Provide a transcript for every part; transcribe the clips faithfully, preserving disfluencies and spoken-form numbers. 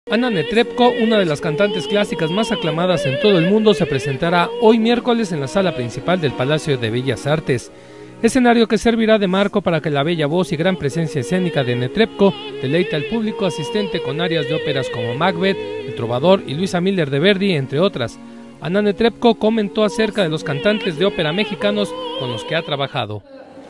Anna Netrebko, una de las cantantes clásicas más aclamadas en todo el mundo, se presentará hoy miércoles en la sala principal del Palacio de Bellas Artes, escenario que servirá de marco para que la bella voz y gran presencia escénica de Netrebko deleite al público asistente con arias de óperas como Macbeth, El Trovador y Luisa Miller de Verdi, entre otras. Anna Netrebko comentó acerca de los cantantes de ópera mexicanos con los que ha trabajado.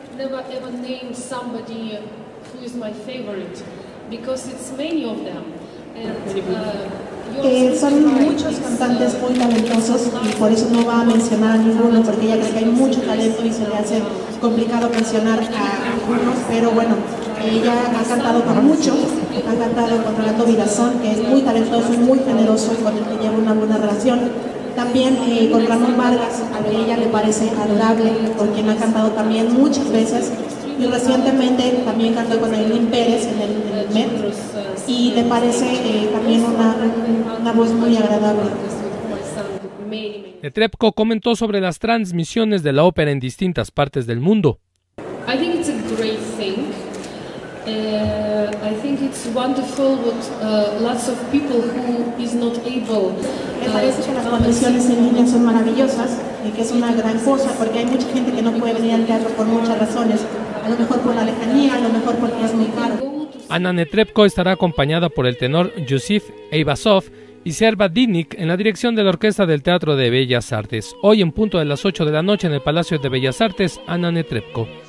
Eh, son muchos cantantes muy talentosos y por eso no va a mencionar a ninguno, porque ella cree que hay mucho talento y se le hace complicado mencionar a algunos, pero bueno, ella ha cantado con muchos, ha cantado con Rolando Villazón, que es muy talentoso y muy generoso y con el que lleva una buena relación. También eh, con Ramón Vargas, a ella le parece adorable, con quien ha cantado también muchas veces. Y recientemente también cantó con Ailín Pérez en el, en el Met y le parece eh, también una, una voz muy agradable. Netrebko comentó sobre las transmisiones de la ópera en distintas partes del mundo. I think it's a great thing. Uh, I think it's wonderful with uh, lots of people who is not able. Me parece que las transmisiones en línea son maravillosas y que es una gran cosa porque hay mucha gente que no puede venir al teatro por muchas razones. A lo mejor por la lejanía, a lo mejor porque es muy caro. Anna Netrebko estará acompañada por el tenor Yusif Eibasov y Serva Didnik en la dirección de la Orquesta del Teatro de Bellas Artes. Hoy en punto de las ocho de la noche en el Palacio de Bellas Artes, Anna Netrebko.